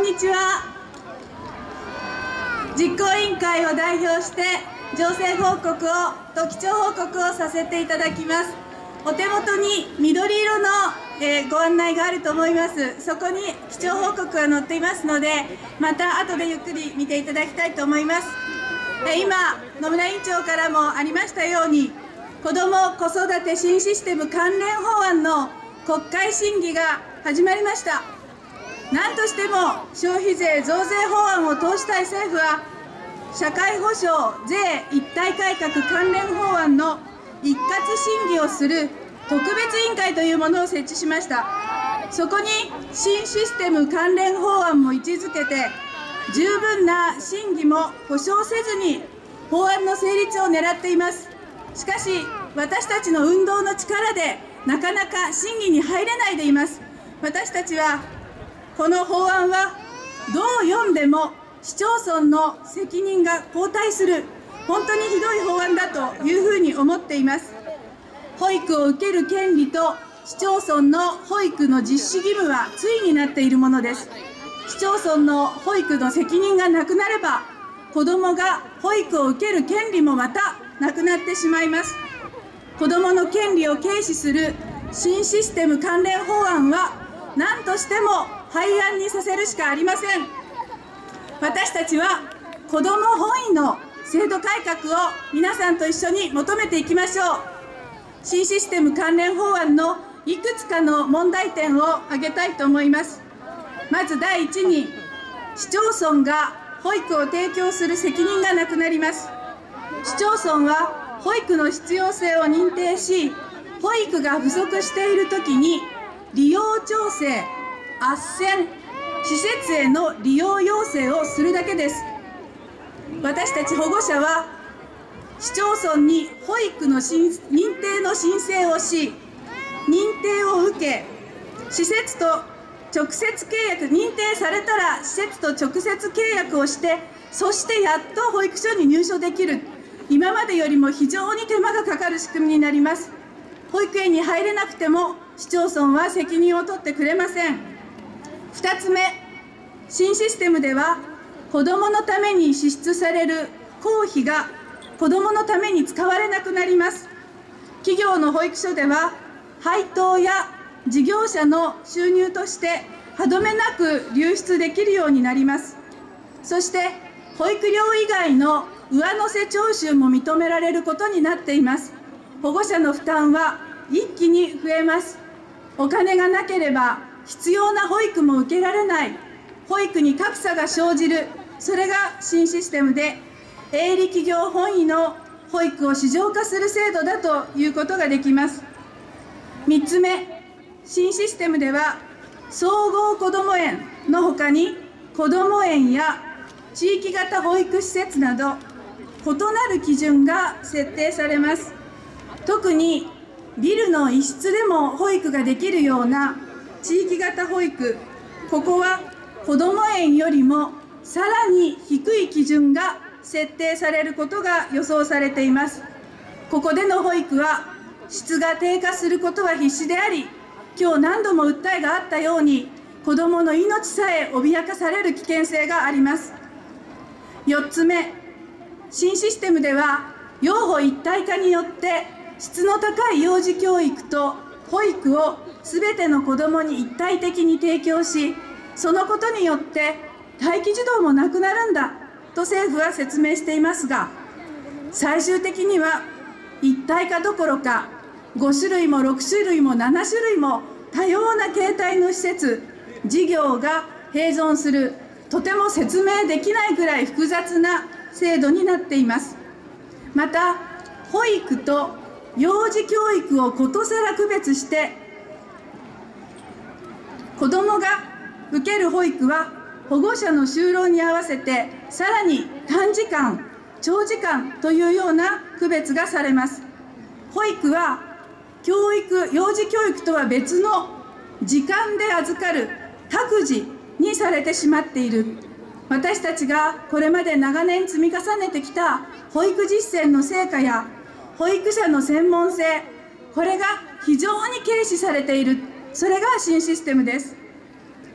んにちは。実行委員会を代表して情勢報告と基調報告をさせていただきます。お手元に緑色の、ご案内があると思います。そこに基調報告が載っていますので、また後でゆっくり見ていただきたいと思います。今、野村委員長からもありましたように、子ども・子育て新システム関連法案の国会審議が始まりました。何としても消費税増税法案を通したい政府は、社会保障税一体改革関連法案の一括審議をする特別委員会というものを設置しました。そこに新システム関連法案も位置づけて、十分な審議も保障せずに法案の成立を狙っています。しかし、私たちの運動の力でなかなか審議に入れないでいます。私たちはこの法案はどう読んでも市町村の責任が後退する本当にひどい法案だというふうに思っています。保育を受ける権利と市町村の保育の実施義務は対になっているものです。市町村の保育の責任がなくなれば、子どもが保育を受ける権利もまたなくなってしまいます。子どもの権利を軽視する新システム関連法案は何としても廃案にさせるしかありません。私たちは子ども本位の制度改革を皆さんと一緒に求めていきましょう。新システム関連法案のいくつかの問題点を挙げたいと思います。まず第一に、市町村が保育を提供する責任がなくなります。市町村は保育の必要性を認定し、保育が不足しているときに利用調整、斡旋、施設への利用要請をするだけです。私たち保護者は市町村に保育の認定の申請をし、認定を受け、施設と直接契約、認定されたら施設と直接契約をして、そしてやっと保育所に入所できる、今までよりも非常に手間がかかる仕組みになります。保育園に入れなくても市町村は責任を取ってくれません。2つ目、新システムでは子どものために支出される公費が子どものために使われなくなります。企業の保育所では配当や事業者の収入として歯止めなく流出できるようになります。そして保育料以外の上乗せ徴収も認められることになっています。保護者の負担は一気に増えます。お金がなければ必要な保育も受けられない、保育に格差が生じる、それが新システムで、営利企業本位の保育を市場化する制度だということができます。3つ目、新システムでは総合こども園のほかにこども園や地域型保育施設など異なる基準が設定されます。特にビルの一室でも保育ができるような地域型保育、ここはこども園よりもさらに低い基準が設定されることが予想されています。ここでの保育は質が低下することは必至であり、今日何度も訴えがあったように、子どもの命さえ脅かされる危険性があります。4つ目、新システムでは幼保一体化によって質の高い幼児教育と保育をすべての子どもに一体的に提供し、そのことによって待機児童もなくなるんだと政府は説明していますが、最終的には一体化どころか5種類も6種類も7種類も多様な形態の施設、事業が併存する、とても説明できないぐらい複雑な制度になっています。また、保育と幼児教育をことさら区別して、子どもが受ける保育は保護者の就労に合わせてさらに短時間、長時間というような区別がされます。保育は幼児教育とは別の時間で預かる託児にされてしまっている。私たちがこれまで長年積み重ねてきた保育実践の成果や保育者の専門性、これが非常に軽視されている、それが新システムです。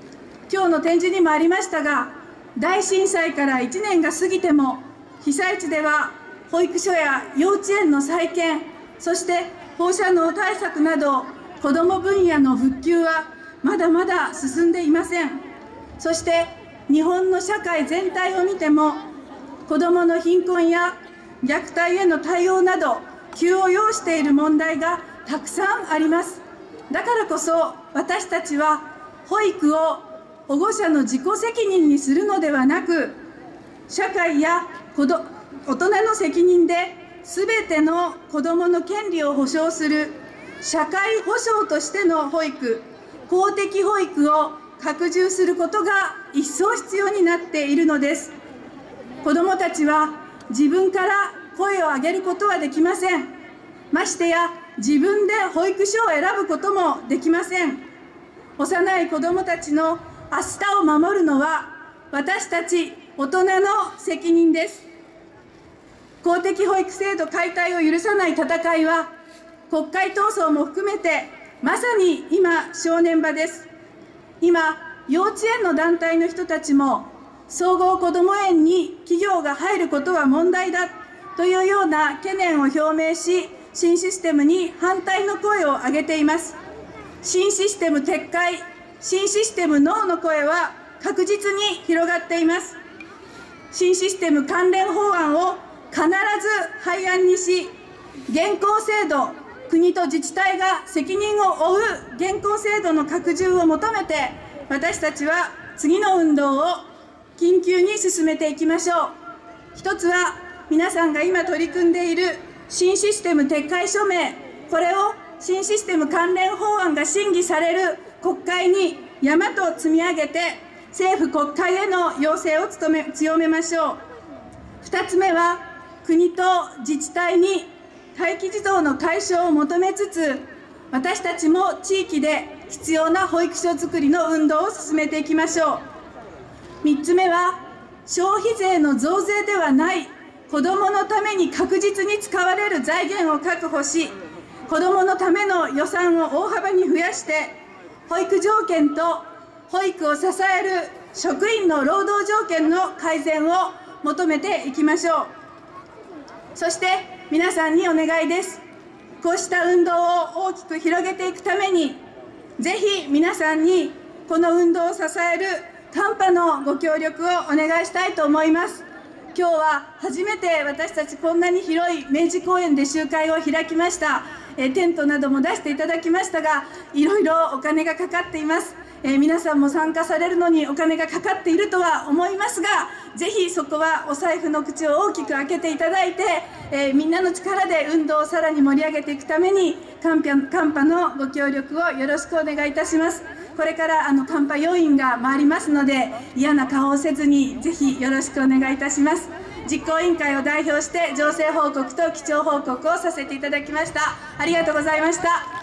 今日の展示にもありましたが、大震災から1年が過ぎても、被災地では保育所や幼稚園の再建、そして放射能対策など子ども分野の復旧はまだまだ進んでいません。そして日本の社会全体を見ても、子どもの貧困や虐待への対応など急を要している問題がたくさんあります。だからこそ私たちは保育を保護者の自己責任にするのではなく、社会や大人の責任で全ての子どもの権利を保障する社会保障としての保育、公的保育を拡充することが一層必要になっているのです。子どもたちは自分から声を上げることはできません。ましてや自分で保育所を選ぶこともできません。幼い子どもたちの明日を守るのは私たち大人の責任です。公的保育制度解体を許さない戦いは国会闘争も含めてまさに今正念場です。今幼稚園の団体の人たちも総合こども園に企業が入ることは問題だというような懸念を表明し、新システムに反対の声を上げています。新システム撤回、新システムノーの声は確実に広がっています。新システム関連法案を必ず廃案にし、現行制度、国と自治体が責任を負う現行制度の拡充を求めて、私たちは次の運動を緊急に進めていきましょう。一つは皆さんが今取り組んでいる新システム撤回署名、これを新システム関連法案が審議される国会に山と積み上げて、政府国会への要請を強めましょう。2つ目は国と自治体に待機児童の解消を求めつつ、私たちも地域で必要な保育所づくりの運動を進めていきましょう。3つ目は消費税の増税ではない、子どものために確実に使われる財源を確保し、子どものための予算を大幅に増やして、保育条件と保育を支える職員の労働条件の改善を求めていきましょう。そして皆さんにお願いです。こうした運動を大きく広げていくために、ぜひ皆さんにこの運動を支えるカンパのご協力をお願いしたいと思います。今日は初めて私たちこんなに広い明治公園で集会を開きました。テントなども出していただきましたが、いろいろお金がかかっています。皆さんも参加されるのにお金がかかっているとは思いますが、ぜひそこはお財布の口を大きく開けていただいて、みんなの力で運動をさらに盛り上げていくためにカンパのご協力をよろしくお願いいたします。これからカンパ要員が回りますので、嫌な顔をせずにぜひよろしくお願いいたします。実行委員会を代表して情勢報告と基調報告をさせていただきました。ありがとうございました。